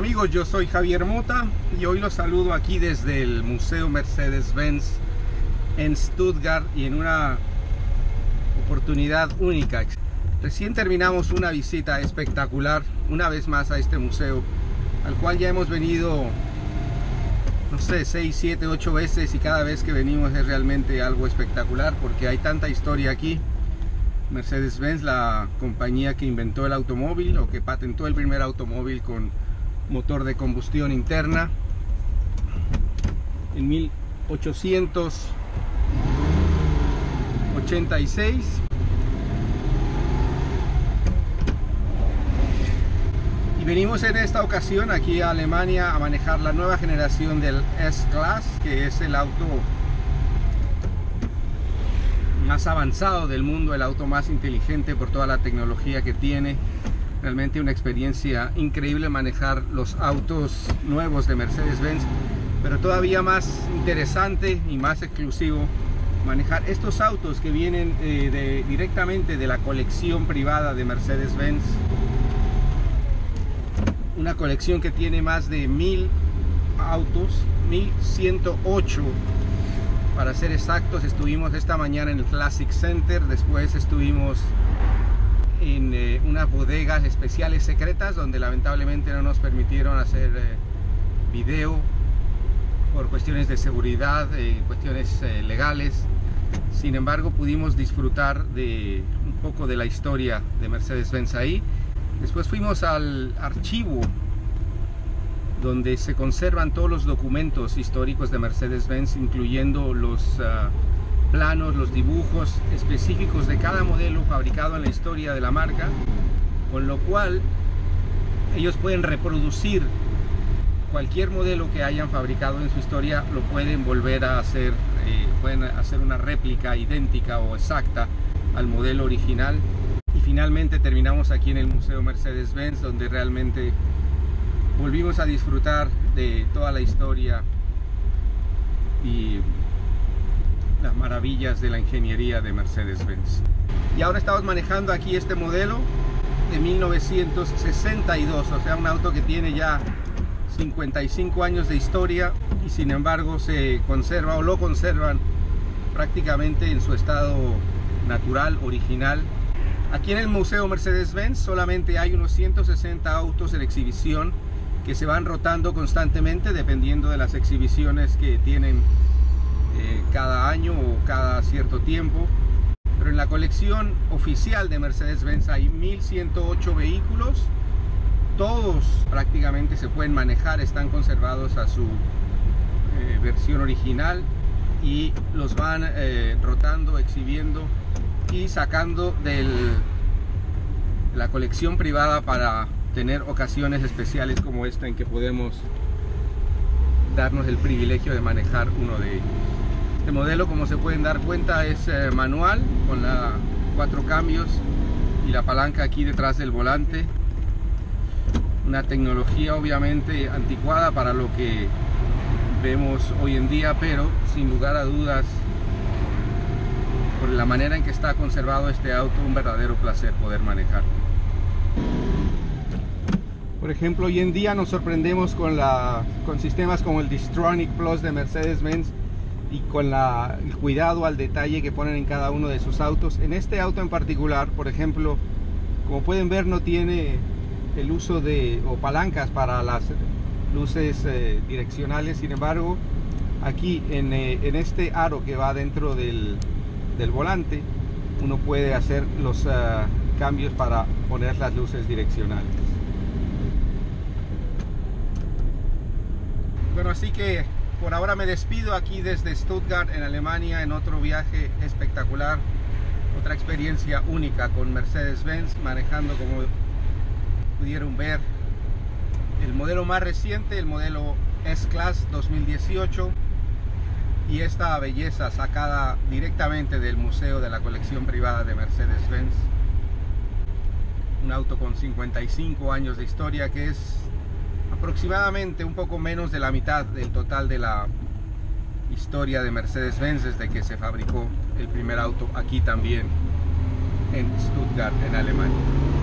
amigos, yo soy Javier Mota y hoy los saludo aquí desde el Museo Mercedes-Benz en Stuttgart y en una oportunidad única. Recién terminamos una visita espectacular una vez más a este museo, al cual ya hemos venido, no sé, 6, 7, 8 veces, y cada vez que venimos es realmente algo espectacular porque hay tanta historia aquí. Mercedes-Benz, la compañía que inventó el automóvil o que patentó el primer automóvil con motor de combustión interna en 1886. Y venimos en esta ocasión aquí a Alemania a manejar la nueva generación del S-Class, que es el auto más avanzado del mundo, el auto más inteligente por toda la tecnología que tiene. Realmente una experiencia increíble manejar los autos nuevos de Mercedes-Benz, pero todavía más interesante y más exclusivo manejar estos autos que vienen directamente de la colección privada de Mercedes-Benz. Una colección que tiene más de 1000 autos, 1108 para ser exactos. Estuvimos esta mañana en el Classic Center, después estuvimos en unas bodegas especiales secretas donde lamentablemente no nos permitieron hacer video por cuestiones de seguridad, cuestiones legales. Sin embargo, pudimos disfrutar de un poco de la historia de Mercedes-Benz ahí. Después fuimos al archivo donde se conservan todos los documentos históricos de Mercedes-Benz, incluyendo los planos, los dibujos específicos de cada modelo fabricado en la historia de la marca, con lo cual ellos pueden reproducir cualquier modelo que hayan fabricado en su historia, lo pueden volver a hacer, pueden hacer una réplica idéntica o exacta al modelo original. Y finalmente terminamos aquí en el Museo Mercedes-Benz, donde realmente volvimos a disfrutar de toda la historia y las maravillas de la ingeniería de Mercedes-Benz. Y ahora estamos manejando aquí este modelo de 1962, o sea, un auto que tiene ya 55 años de historia y sin embargo se conserva o lo conservan prácticamente en su estado natural, original. Aquí en el Museo Mercedes-Benz solamente hay unos 160 autos en exhibición que se van rotando constantemente dependiendo de las exhibiciones que tienen cada año o cada cierto tiempo. Pero en la colección oficial de Mercedes-Benz hay 1108 vehículos. Todos prácticamente se pueden manejar, están conservados a su versión original y los van rotando, exhibiendo y sacando de la colección privada para tener ocasiones especiales como esta en que podemos darnos el privilegio de manejar uno de ellos. Este modelo, como se pueden dar cuenta, es manual con 4 cambios y la palanca aquí detrás del volante. Una tecnología obviamente anticuada para lo que vemos hoy en día, pero sin lugar a dudas, por la manera en que está conservado este auto, un verdadero placer poder manejar. Por ejemplo, hoy en día nos sorprendemos con sistemas como el Distronic Plus de Mercedes-Benz y con el cuidado al detalle que ponen en cada uno de sus autos. En este auto en particular, por ejemplo, como pueden ver, no tiene el uso de palancas para las luces direccionales. Sin embargo, aquí en este aro que va dentro del volante, uno puede hacer los cambios para poner las luces direccionales. Bueno, así que por ahora me despido aquí desde Stuttgart en Alemania en otro viaje espectacular, otra experiencia única con Mercedes-Benz, manejando, como pudieron ver, el modelo más reciente, el modelo S-Class 2018, y esta belleza sacada directamente del museo de la colección privada de Mercedes-Benz. Un auto con 55 años de historia, que es aproximadamente un poco menos de la mitad del total de la historia de Mercedes-Benz desde que se fabricó el primer auto aquí también en Stuttgart, en Alemania.